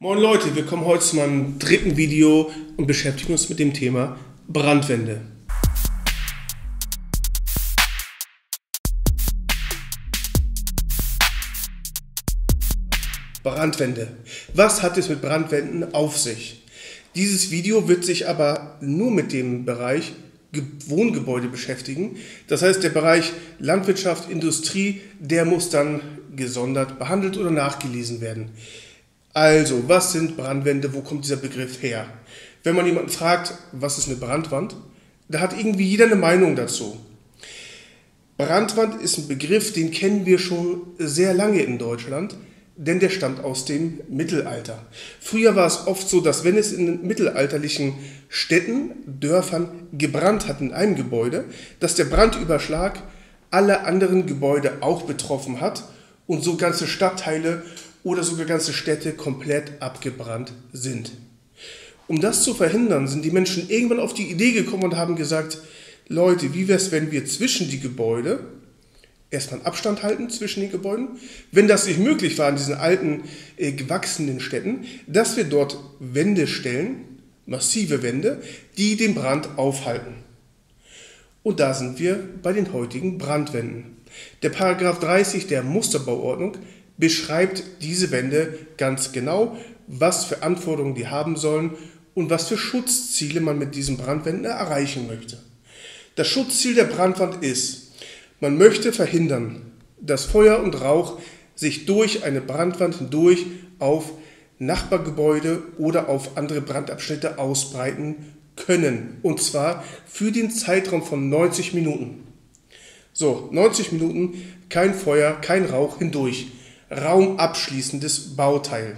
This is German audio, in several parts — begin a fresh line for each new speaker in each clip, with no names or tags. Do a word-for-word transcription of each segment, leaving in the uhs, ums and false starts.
Moin Leute, wir kommen heute zu meinem dritten Video und beschäftigen uns mit dem Thema Brandwände. Brandwände. Was hat es mit Brandwänden auf sich? Dieses Video wird sich aber nur mit dem Bereich Wohngebäude beschäftigen. Das heißt, der Bereich Landwirtschaft, Industrie, der muss dann gesondert behandelt oder nachgelesen werden. Also, was sind Brandwände? Wo kommt dieser Begriff her? Wenn man jemanden fragt, was ist eine Brandwand, da hat irgendwie jeder eine Meinung dazu. Brandwand ist ein Begriff, den kennen wir schon sehr lange in Deutschland, denn der stammt aus dem Mittelalter. Früher war es oft so, dass wenn es in mittelalterlichen Städten, Dörfern gebrannt hat in einem Gebäude, dass der Brandüberschlag alle anderen Gebäude auch betroffen hat und so ganze Stadtteile oder sogar ganze Städte komplett abgebrannt sind. Um das zu verhindern, sind die Menschen irgendwann auf die Idee gekommen und haben gesagt, Leute, wie wäre es, wenn wir zwischen die Gebäude erstmal einen Abstand halten zwischen den Gebäuden, wenn das nicht möglich war in diesen alten, äh, gewachsenen Städten, dass wir dort Wände stellen, massive Wände, die den Brand aufhalten. Und da sind wir bei den heutigen Brandwänden. Der Paragraph dreißig der Musterbauordnung beschreibt diese Wände ganz genau, was für Anforderungen die haben sollen und was für Schutzziele man mit diesen Brandwänden erreichen möchte. Das Schutzziel der Brandwand ist, man möchte verhindern, dass Feuer und Rauch sich durch eine Brandwand hindurch auf Nachbargebäude oder auf andere Brandabschnitte ausbreiten können. Und zwar für den Zeitraum von neunzig Minuten. So, neunzig Minuten, kein Feuer, kein Rauch hindurch. Raumabschließendes Bauteil.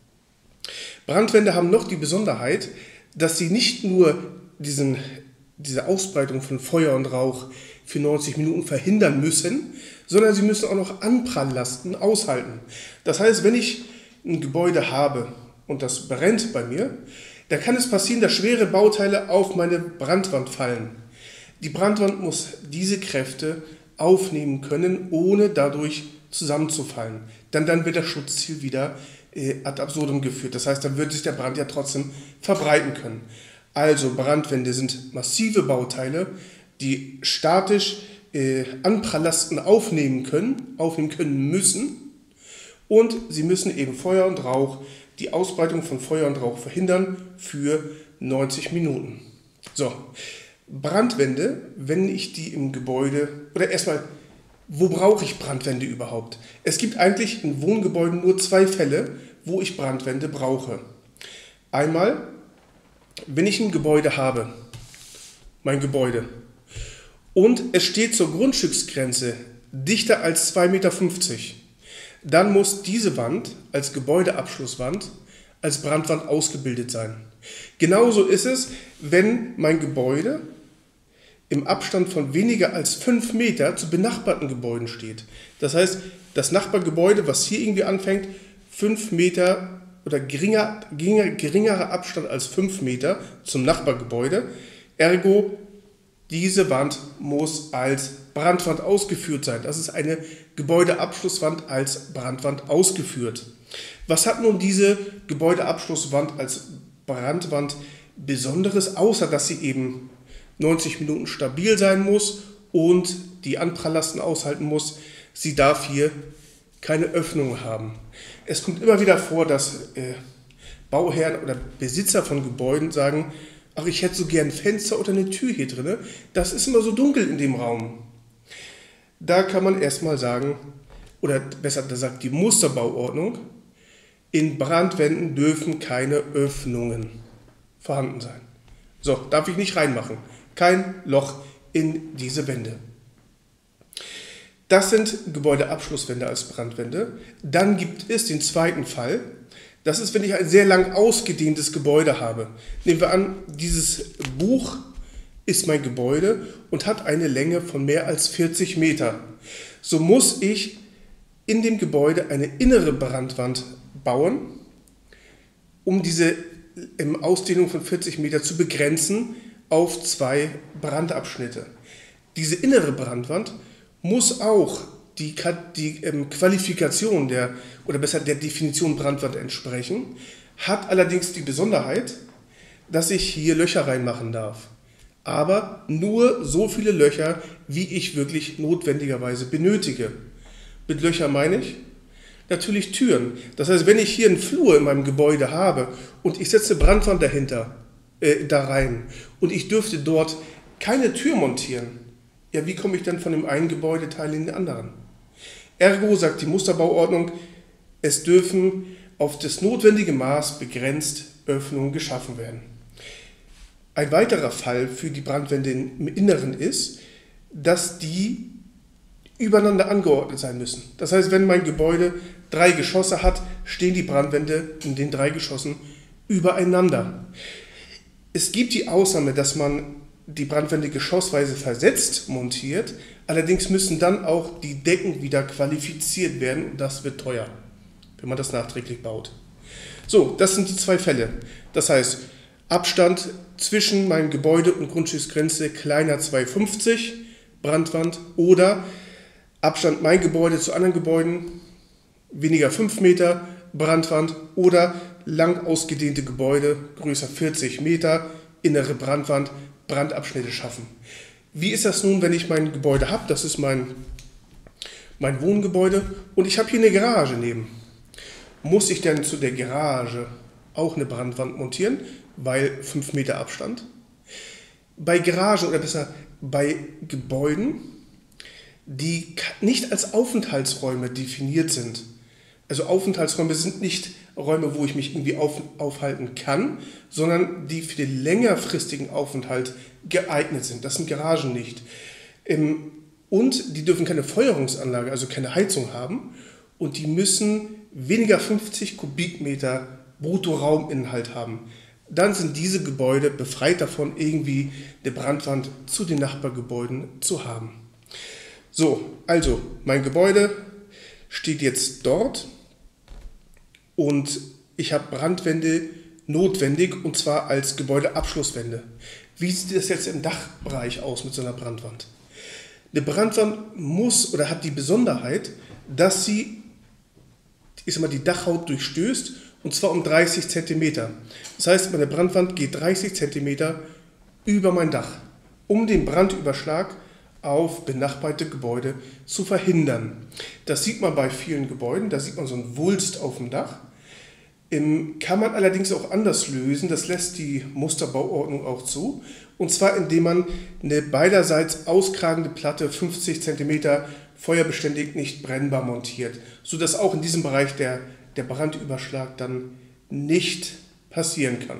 Brandwände haben noch die Besonderheit, dass sie nicht nur diesen, diese Ausbreitung von Feuer und Rauch für neunzig Minuten verhindern müssen, sondern sie müssen auch noch Anpralllasten aushalten. Das heißt, wenn ich ein Gebäude habe und das brennt bei mir, dann kann es passieren, dass schwere Bauteile auf meine Brandwand fallen. Die Brandwand muss diese Kräfte aufnehmen können, ohne dadurch zusammenzufallen. Dann, dann wird das Schutzziel wieder äh, ad absurdum geführt. Das heißt, dann wird sich der Brand ja trotzdem verbreiten können. Also Brandwände sind massive Bauteile, die statisch äh, Anpralllasten aufnehmen können, aufnehmen können müssen, und sie müssen eben Feuer und Rauch, die Ausbreitung von Feuer und Rauch verhindern für neunzig Minuten. So, Brandwände, wenn ich die im Gebäude, oder erstmal, wo brauche ich Brandwände überhaupt? Es gibt eigentlich in Wohngebäuden nur zwei Fälle, wo ich Brandwände brauche. Einmal, wenn ich ein Gebäude habe, mein Gebäude, und es steht zur Grundstücksgrenze dichter als zwei Komma fünfzig Meter, dann muss diese Wand als Gebäudeabschlusswand als Brandwand ausgebildet sein. Genauso ist es, wenn mein Gebäude im Abstand von weniger als fünf Meter zu benachbarten Gebäuden steht. Das heißt, das Nachbargebäude, was hier irgendwie anfängt, fünf Meter oder geringer, geringer, geringerer Abstand als fünf Meter zum Nachbargebäude, ergo diese Wand muss als Brandwand ausgeführt sein. Das ist eine Gebäudeabschlusswand als Brandwand ausgeführt. Was hat nun diese Gebäudeabschlusswand als Brandwand Besonderes, außer dass sie eben neunzig Minuten stabil sein muss und die Anpralllasten aushalten muss? Sie darf hier keine Öffnung haben. Es kommt immer wieder vor, dass äh, Bauherren oder Besitzer von Gebäuden sagen, ach, ich hätte so gern ein Fenster oder eine Tür hier drin, das ist immer so dunkel in dem Raum. Da kann man erstmal sagen, oder besser gesagt die Musterbauordnung, in Brandwänden dürfen keine Öffnungen vorhanden sein. So, darf ich nicht reinmachen. Kein Loch in diese Wände. Das sind Gebäudeabschlusswände als Brandwände. Dann gibt es den zweiten Fall. Das ist, wenn ich ein sehr lang ausgedehntes Gebäude habe. Nehmen wir an, dieses Buch ist mein Gebäude und hat eine Länge von mehr als vierzig Meter. So muss ich in dem Gebäude eine innere Brandwand bauen, um diese Ausdehnung von vierzig Meter zu begrenzen auf zwei Brandabschnitte. Diese innere Brandwand muss auch die, die ähm, Qualifikation der, oder besser der Definition Brandwand entsprechen. hat allerdings die Besonderheit, dass ich hier Löcher reinmachen darf. Aber nur so viele Löcher, wie ich wirklich notwendigerweise benötige. Mit Löcher meine ich natürlich Türen. Das heißt, wenn ich hier einen Flur in meinem Gebäude habe und ich setze Brandwand dahinter, äh, da rein und ich dürfte dort keine Tür montieren, ja, wie komme ich dann von dem einen Gebäudeteil in den anderen? Ergo sagt die Musterbauordnung, es dürfen auf das notwendige Maß begrenzt Öffnungen geschaffen werden. Ein weiterer Fall für die Brandwände im Inneren ist, dass die übereinander angeordnet sein müssen. Das heißt, wenn mein Gebäude drei Geschosse hat, stehen die Brandwände in den drei Geschossen übereinander. Es gibt die Ausnahme, dass man die Brandwände geschossweise versetzt montiert, allerdings müssen dann auch die Decken wieder qualifiziert werden und das wird teuer, wenn man das nachträglich baut. So, das sind die zwei Fälle. Das heißt, Abstand zwischen meinem Gebäude und Grundstücksgrenze kleiner zwei Meter fünfzig, Brandwand, oder Abstand mein Gebäude zu anderen Gebäuden weniger fünf Meter, Brandwand, oder lang ausgedehnte Gebäude größer vierzig Meter, innere Brandwand, Brandabschnitte schaffen. Wie ist das nun, wenn ich mein Gebäude habe? Das ist mein, mein Wohngebäude und ich habe hier eine Garage neben. Muss ich denn zu der Garage auch eine Brandwand montieren, weil fünf Meter Abstand? Bei Garagen oder besser bei Gebäuden, die nicht als Aufenthaltsräume definiert sind. Also Aufenthaltsräume sind nicht Räume, wo ich mich irgendwie auf, aufhalten kann, sondern die für den längerfristigen Aufenthalt geeignet sind. Das sind Garagen nicht. Und die dürfen keine Feuerungsanlage, also keine Heizung haben. Und die müssen weniger fünfzig Kubikmeter Bruttorauminhalt haben. Dann sind diese Gebäude befreit davon, irgendwie eine Brandwand zu den Nachbargebäuden zu haben. So, also mein Gebäude steht jetzt dort und ich habe Brandwände notwendig und zwar als Gebäudeabschlusswände. Wie sieht das jetzt im Dachbereich aus mit so einer Brandwand? Eine Brandwand muss oder hat die Besonderheit, dass sie ich sag mal, die Dachhaut durchstößt und zwar um dreißig Zentimeter. Das heißt, meine Brandwand geht dreißig Zentimeter über mein Dach, um den Brandüberschlag auf benachbarte Gebäude zu verhindern. Das sieht man bei vielen Gebäuden, da sieht man so einen Wulst auf dem Dach. Ähm, kann man allerdings auch anders lösen, das lässt die Musterbauordnung auch zu. Und zwar indem man eine beiderseits auskragende Platte fünfzig Zentimeter feuerbeständig nicht brennbar montiert, sodass auch in diesem Bereich der, der Brandüberschlag dann nicht passieren kann.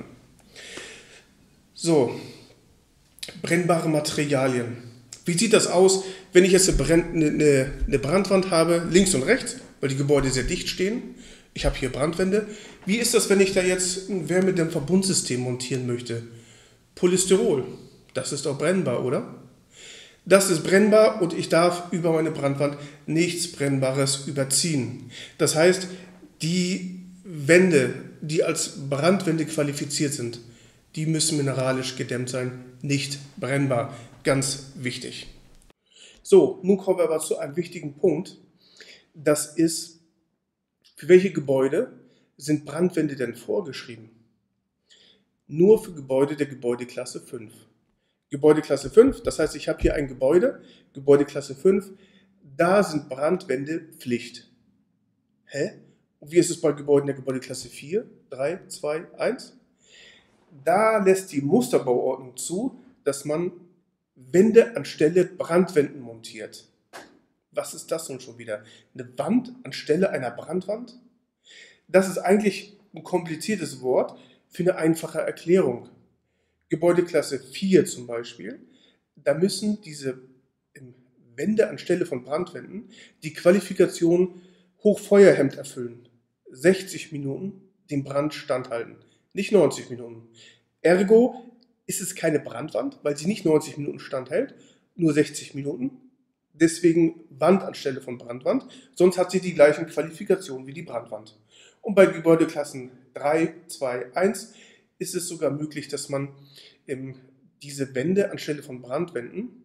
So, brennbare Materialien. Wie sieht das aus, wenn ich jetzt eine, eine, eine Brandwand habe, links und rechts, weil die Gebäude sehr dicht stehen? Ich habe hier Brandwände. Wie ist das, wenn ich da jetzt ein Wärmedämmverbundsystem montieren möchte? Polystyrol, das ist auch brennbar, oder? Das ist brennbar und ich darf über meine Brandwand nichts Brennbares überziehen. Das heißt, die Wände, die als Brandwände qualifiziert sind, die müssen mineralisch gedämmt sein, nicht brennbar. Ganz wichtig. So, nun kommen wir aber zu einem wichtigen Punkt. Das ist, für welche Gebäude sind Brandwände denn vorgeschrieben? Nur für Gebäude der Gebäudeklasse fünf. Gebäudeklasse fünf, das heißt, ich habe hier ein Gebäude, Gebäudeklasse fünf, da sind Brandwände Pflicht. Hä? Und wie ist es bei Gebäuden der Gebäudeklasse vier, drei, zwei, eins? Da lässt die Musterbauordnung zu, dass man Wände anstelle Brandwänden montiert. Was ist das nun schon wieder? Eine Wand anstelle einer Brandwand? Das ist eigentlich ein kompliziertes Wort für eine einfache Erklärung. Gebäudeklasse vier zum Beispiel, da müssen diese Wände anstelle von Brandwänden die Qualifikation Hochfeuerhemd erfüllen. sechzig Minuten dem Brand standhalten, nicht neunzig Minuten. Ergo ist es keine Brandwand, weil sie nicht neunzig Minuten standhält, nur sechzig Minuten. Deswegen Wand anstelle von Brandwand, sonst hat sie die gleichen Qualifikationen wie die Brandwand. Und bei Gebäudeklassen drei, zwei, eins ist es sogar möglich, dass man ähm, diese Wände anstelle von Brandwänden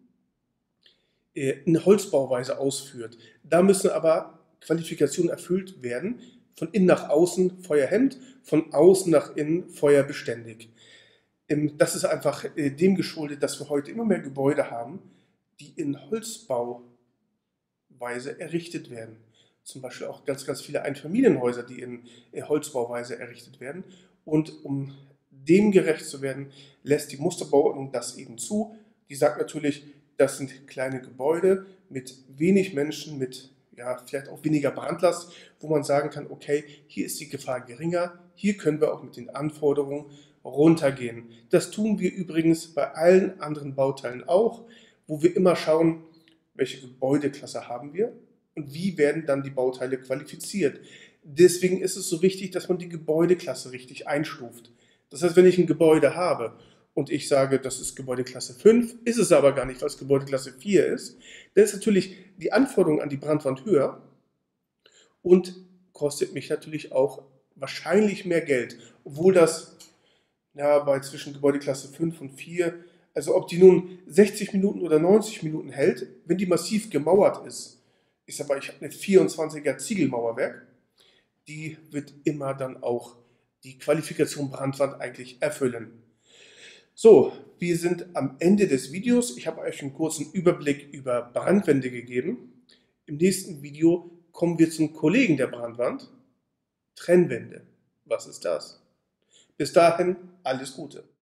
äh, in Holzbauweise ausführt. Da müssen aber Qualifikationen erfüllt werden, von innen nach außen feuerhemmend, von außen nach innen feuerbeständig. Ähm, Das ist einfach äh, dem geschuldet, dass wir heute immer mehr Gebäude haben, die in Holzbauweise errichtet werden. Zum Beispiel auch ganz, ganz viele Einfamilienhäuser, die in äh, Holzbauweise errichtet werden. Und um dem gerecht zu werden, lässt die Musterbauordnung das eben zu. Die sagt natürlich, das sind kleine Gebäude mit wenig Menschen, mit ja, vielleicht auch weniger Brandlast, wo man sagen kann, okay, hier ist die Gefahr geringer, hier können wir auch mit den Anforderungen runtergehen. Das tun wir übrigens bei allen anderen Bauteilen auch, wo wir immer schauen, welche Gebäudeklasse haben wir und wie werden dann die Bauteile qualifiziert. Deswegen ist es so wichtig, dass man die Gebäudeklasse richtig einstuft. Das heißt, wenn ich ein Gebäude habe und ich sage, das ist Gebäudeklasse fünf, ist es aber gar nicht, weil es Gebäudeklasse vier ist, dann ist natürlich die Anforderung an die Brandwand höher und kostet mich natürlich auch wahrscheinlich mehr Geld, obwohl das ja, bei zwischen Gebäudeklasse fünf und vier, also ob die nun sechzig Minuten oder neunzig Minuten hält, wenn die massiv gemauert ist, ist aber, ich habe eine vierundzwanziger Ziegelmauerwerk, die wird immer dann auch die Qualifikation Brandwand eigentlich erfüllen. So, wir sind am Ende des Videos. Ich habe euch einen kurzen Überblick über Brandwände gegeben. Im nächsten Video kommen wir zum Kollegen der Brandwand, Trennwände. Was ist das? Bis dahin, alles Gute.